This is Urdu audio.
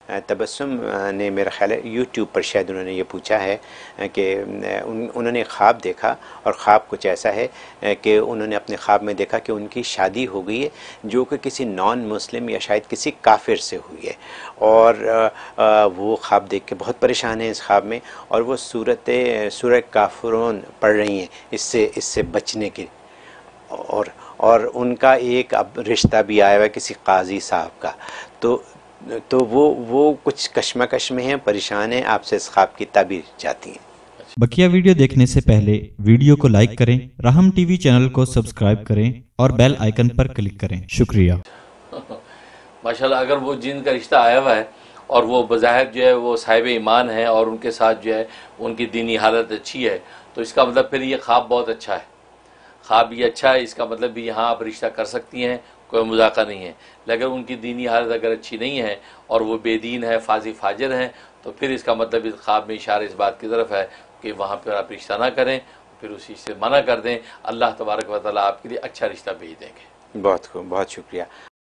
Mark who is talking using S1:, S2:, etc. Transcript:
S1: تبسم نے میرا خیال ہے یوٹیوب پر شاید انہوں نے یہ پوچھا ہے کہ انہوں نے خواب دیکھا، اور خواب کچھ ایسا ہے کہ انہوں نے اپنے خواب میں دیکھا کہ ان کی شادی ہو گئی ہے جو کہ کسی نان مسلم یا شاید کسی کافر سے ہوئی ہے، اور وہ خواب دیکھ کے بہت پریشان ہیں اس خواب میں، اور وہ سورہ کافرون پڑھ رہی ہیں اس سے بچنے کی، اور ان کا ایک اب رشتہ بھی آیا ہوا ہے کسی قاضی صاحب کا، تو وہ کچھ کشمکش میں ہیں، پریشان ہیں، آپ سے اس خواب کی تعبیر چاہتی ہیں۔
S2: بقیہ ویڈیو دیکھنے سے پہلے ویڈیو کو لائک کریں، راہم ٹی وی چینل کو سبسکرائب کریں اور بیل آئیکن پر کلک کریں۔ شکریہ۔
S3: ماشاءاللہ اگر وہ جن کا رشتہ آیا ہوا ہے اور وہ بظاہر جو ہے وہ صاحب ایمان ہے اور ان کے ساتھ جو ہے ان کی دینی حالت اچھی ہے، تو اس کا مطلب پھر یہ خواب بہت اچھا ہے، خواب یہ اچھا ہے، اس کا مطلب بھی یہاں آپ رشتہ کر سکتی ہیں، کوئی مذاکرہ نہیں ہے۔ لیکن ان کی دینی حالت اگر اچھی نہیں ہے اور وہ بے دین ہے، فاسق فاجر ہیں، تو پھر اس کا مطلب اس خواب میں اشارہ اس بات کی طرف ہے کہ وہاں پر آپ رشتہ نہ کریں، پھر اسی سے منع کر دیں، اللہ تبارک و تعالیٰ آپ کے لیے اچھا رشتہ بھیج دیں گے۔
S1: بہت خوب، بہت شکریہ۔